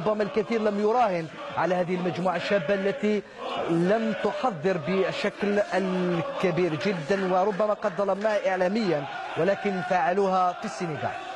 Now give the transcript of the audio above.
ربما الكثير لم يراهن على هذه المجموعة الشابة التي لم تحضر بشكل الكبير جدا، وربما قد ظلمناها إعلاميا ولكن فعلوها في السنغال.